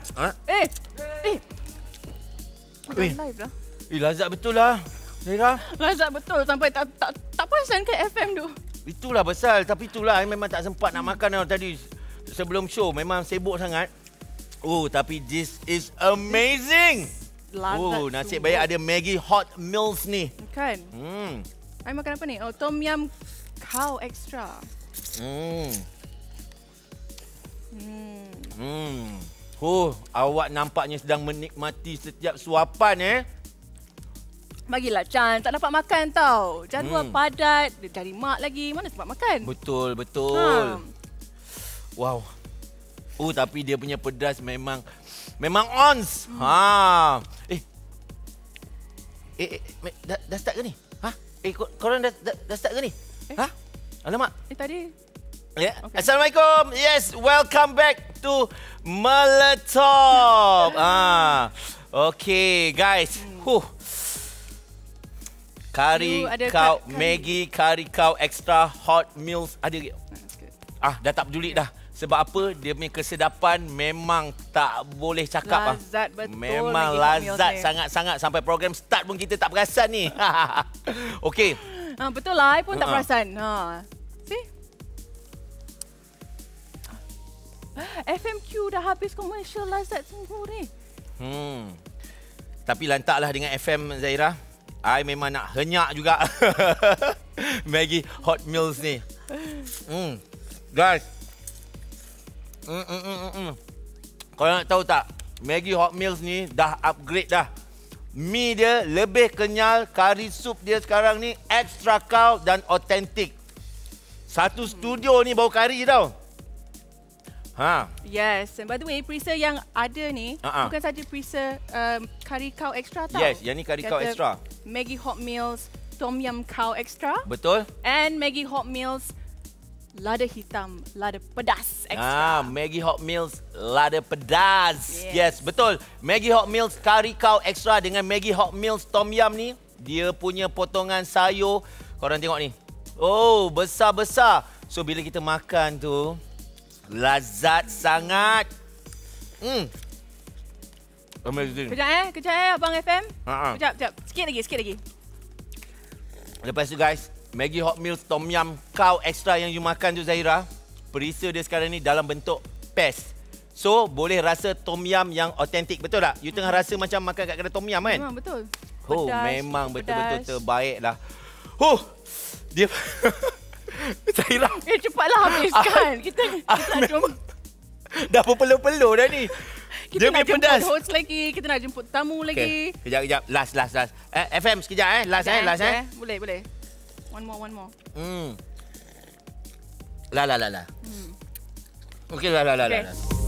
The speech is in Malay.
Ha? Live lah. Lazat betul lah, Zaira. Lazat betul sampai tak perasan ke FM tu. Itulah pasal. Tapi itulah memang tak sempat nak makan tadi. Sebelum show memang sibuk sangat. Oh, tapi this is amazing. Lazat Nasib baik ada Maggi Hot Meals ni. Kan? I makan apa ni? Oh, Tom Yum Cow Extra. Awak nampaknya sedang menikmati setiap suapan Bagilah chance. Tak dapat makan tau. Jadual padat. Dia cari mak lagi. Mana tempat makan? Betul. Wow. Tapi dia punya pedas memang ons. Dah start ke ni? Korang dah start ke ni? Alamak. Tadi. Yeah. Okay. Assalamualaikum. Yes, welcome back to Meletop. Okay, guys. Kari kau Maggi, kari kau extra hot meals ada ke? Dah tak peduli dah. Sebab apa? Dia punya kesedapan memang tak boleh cakap. Lazat betul. Memang lazat sangat-sangat. Sampai program start pun kita tak perasan ni. Okey. Betul lah. I pun tak perasan. See? FMQ dah habis komersial lazat semua ni. Tapi lantaklah dengan FM, Zaira. I memang nak henyak juga. Maggi Hot Meals ni. Guys. Korang nak tahu tak? Maggi Hot Meals ni dah upgrade dah. Mi dia lebih kenyal. Kari sup dia sekarang ni extra cow dan authentic. Satu studio ni bau kari tau. Yes. And by the way, preset yang ada ni bukan saja preset kari cow extra tau. Yes, yang ni kari cow extra. Maggi Hot Meals Tom Yum Cow Extra. Betul. And Maggi Hot Meals lada hitam, lada pedas extra. Maggi Hot Meals lada pedas. Yes, betul. Maggi Hot Meals kari cow extra dengan Maggi Hot Meals Tom Yum ni, dia punya potongan sayur, korang tengok ni. Besar-besar. So bila kita makan tu lazat sangat. Amazing. Kejap Abang FM. Kejap. Sikit lagi. Lepas tu guys, Maggi Hot Meals Tom Yum Cow Extra yang you makan tu, Zaira, perisa dia sekarang ni dalam bentuk paste. So, boleh rasa Tom Yum yang autentik. Betul tak? You tengah rasa macam makan kat kedai Tom Yum kan? Memang betul. Pedas, memang betul-betul terbaik lah. Dia... Zaira. Cepatlah habiskan. Kita nak jumpa. Dah berpeluh-peluh dah ni. Kita nak jemput host lagi. Kita nak jemput tamu lagi. Kejap. Last. FM sekejap Last. Boleh. One more. Lah. Okey, lah.